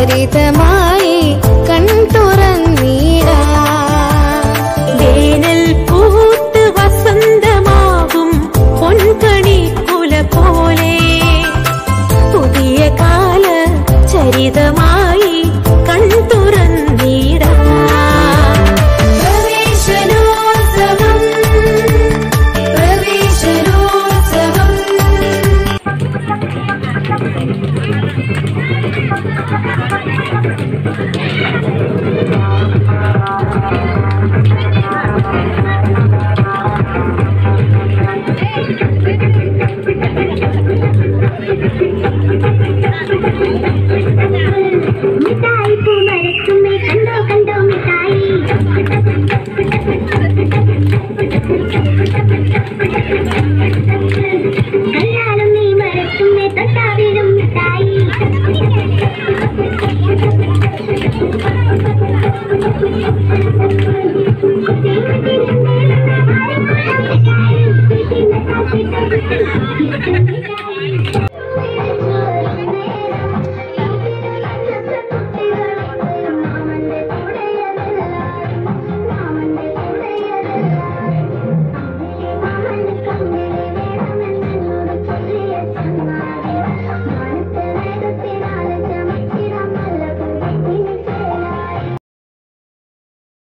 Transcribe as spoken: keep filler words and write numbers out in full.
ചരിതമായി കൺതുറന്നീടാ. വേനൽ പൂത്ത് വസന്തമാകും പൊൻകണി കുല പോലെ പുതിയ കാല ചരിതമായി കൺതുറന്നീടാ. പ്രവേശനോത്സവം പ്രവേശനോത്സവം മിഠായി പൂമരത്തുമ്മേ കണ്ടോ കണ്ടോ മിഠായി കല്യാണം നീ മരത്തുമ്മേ തൊട്ടാ വീഴും മിഠായി മിഠായി